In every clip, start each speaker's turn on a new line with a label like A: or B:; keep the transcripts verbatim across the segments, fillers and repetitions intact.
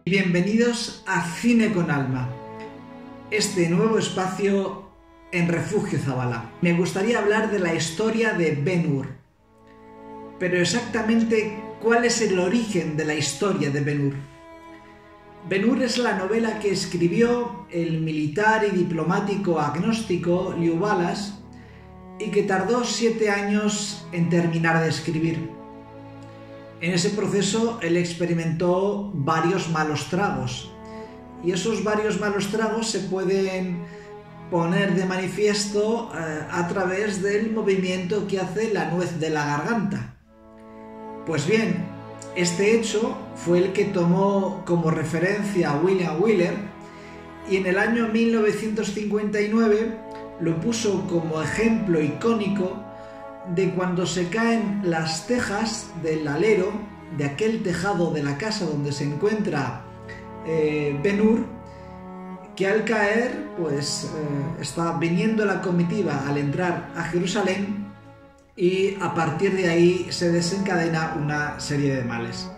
A: Bienvenidos a Cine con Alma, este nuevo espacio en Refugio Zabala. Me gustaría hablar de la historia de Ben-Hur, pero exactamente ¿cuál es el origen de la historia de Ben-Hur? Ben-Hur es la novela que escribió el militar y diplomático agnóstico Lew Wallace y que tardó siete años en terminar de escribir. En ese proceso él experimentó varios malos tragos, y esos varios malos tragos se pueden poner de manifiesto eh, a través del movimiento que hace la nuez de la garganta. Pues bien, este hecho fue el que tomó como referencia a William Wyler, y en el año mil novecientos cincuenta y nueve lo puso como ejemplo icónico de cuando se caen las tejas del alero de aquel tejado de la casa donde se encuentra eh, Ben-Hur, que al caer pues eh, está viniendo la comitiva al entrar a Jerusalén, y a partir de ahí se desencadena una serie de males.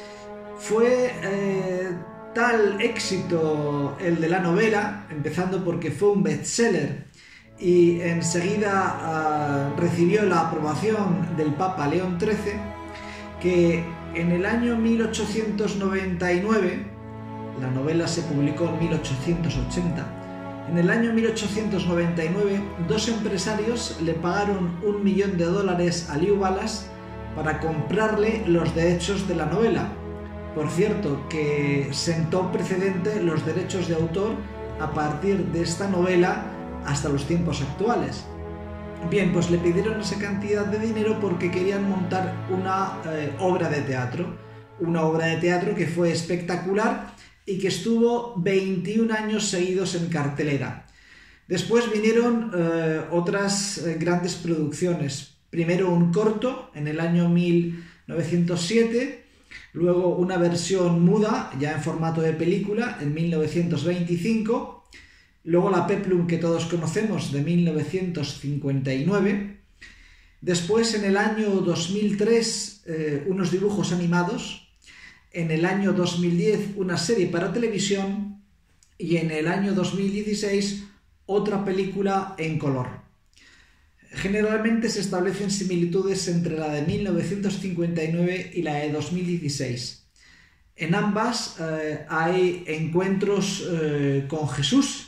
A: Fue eh, tal éxito el de la novela, empezando porque fue un bestseller y enseguida uh, recibió la aprobación del Papa León trece, que en el año mil ochocientos noventa y nueve, la novela se publicó en mil ochocientos ochenta, en el año mil ochocientos noventa y nueve dos empresarios le pagaron un millón de dólares a Lew Wallace para comprarle los derechos de la novela. Por cierto, que sentó precedente los derechos de autor a partir de esta novela hasta los tiempos actuales. Bien, pues le pidieron esa cantidad de dinero porque querían montar una eh, obra de teatro, una obra de teatro que fue espectacular y que estuvo veintiún años seguidos en cartelera. Después vinieron eh, otras eh, grandes producciones. Primero un corto en el año mil novecientos siete, luego una versión muda ya en formato de película en mil novecientos veinticinco, luego la Peplum que todos conocemos de mil novecientos cincuenta y nueve, después en el año dos mil tres eh, unos dibujos animados, en el año dos mil diez una serie para televisión y en el año dos mil dieciséis otra película en color. Generalmente se establecen similitudes entre la de mil novecientos cincuenta y nueve y la de dos mil dieciséis. En ambas eh, hay encuentros eh, con Jesús.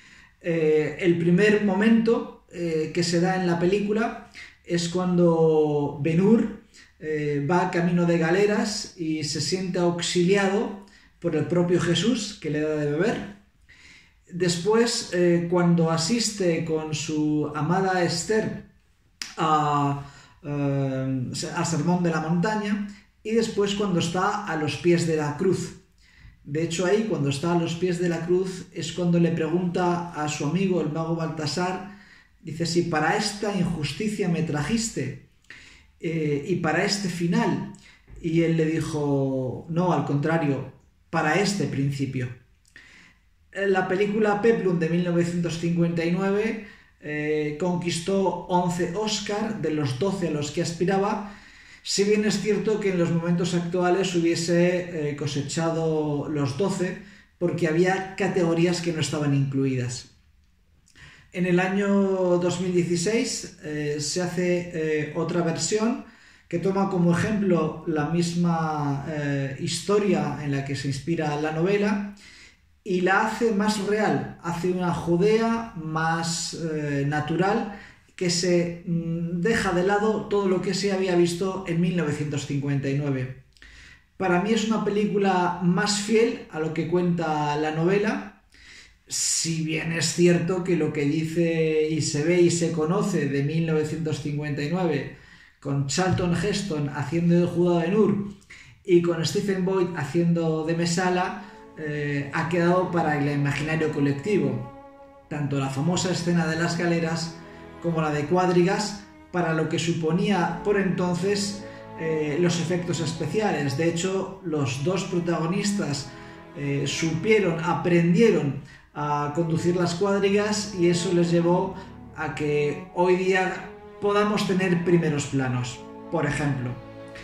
A: Eh, el primer momento eh, que se da en la película es cuando Ben-Hur eh, va camino de galeras y se siente auxiliado por el propio Jesús, que le da de beber. Después, eh, cuando asiste con su amada Esther a, eh, al Sermón de la Montaña, y después cuando está a los pies de la cruz. De hecho, ahí, cuando está a los pies de la cruz, es cuando le pregunta a su amigo, el mago Baltasar, dice, si para esta injusticia me trajiste, eh, y para este final. Y él le dijo, no, al contrario, para este principio. La película Peplum de mil novecientos cincuenta y nueve eh, conquistó once Oscar de los doce a los que aspiraba, si bien es cierto que en los momentos actuales hubiese eh, cosechado los doce, porque había categorías que no estaban incluidas. En el año dos mil dieciséis eh, se hace eh, otra versión que toma como ejemplo la misma eh, historia en la que se inspira la novela y la hace más real, hace una Judea más eh, natural, que se deja de lado todo lo que se había visto en mil novecientos cincuenta y nueve. Para mí es una película más fiel a lo que cuenta la novela, si bien es cierto que lo que dice y se ve y se conoce de mil novecientos cincuenta y nueve, con Charlton Heston haciendo de Judá Ben-Hur y con Stephen Boyd haciendo de Mesala, eh, ha quedado para el imaginario colectivo. Tanto la famosa escena de las galeras como la de Cuadrigas, para lo que suponía por entonces eh, los efectos especiales. De hecho, los dos protagonistas eh, supieron, aprendieron a conducir las cuadrigas, y eso les llevó a que hoy día podamos tener primeros planos, por ejemplo.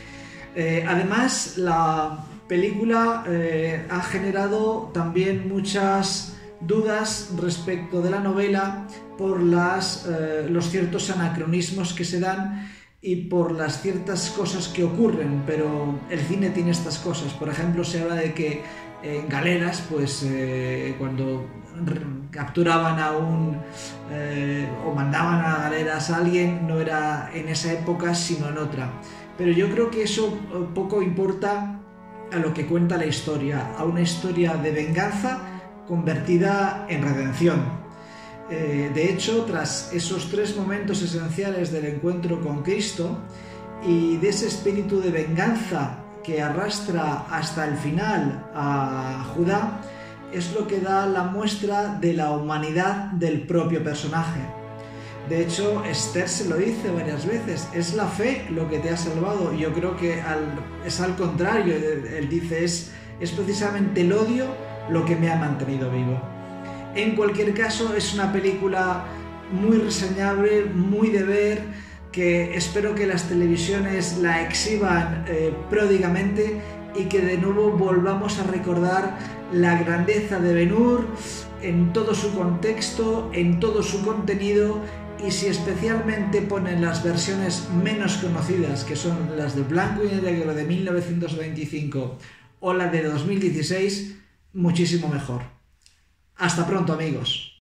A: Eh, además, la película eh, ha generado también muchas dudas respecto de la novela por las, eh, los ciertos anacronismos que se dan y por las ciertas cosas que ocurren, pero el cine tiene estas cosas. Por ejemplo, se habla de que en galeras, pues eh, cuando capturaban a un eh, o mandaban a galeras a alguien, no era en esa época sino en otra. Pero yo creo que eso poco importa a lo que cuenta la historia, a una historia de venganza convertida en redención. Eh, de hecho, tras esos tres momentos esenciales del encuentro con Cristo y de ese espíritu de venganza que arrastra hasta el final a Judá, es lo que da la muestra de la humanidad del propio personaje. De hecho, Esther se lo dice varias veces, es la fe lo que te ha salvado. Yo creo que al, es al contrario, él dice, es, es precisamente el odio lo que me ha mantenido vivo. En cualquier caso, es una película muy reseñable, muy de ver, que espero que las televisiones la exhiban eh, pródigamente y que de nuevo volvamos a recordar la grandeza de Ben-Hur en todo su contexto, en todo su contenido, y si especialmente ponen las versiones menos conocidas, que son las de blanco y negro de mil novecientos veinticinco o la de dos mil dieciséis, muchísimo mejor. Hasta pronto, amigos.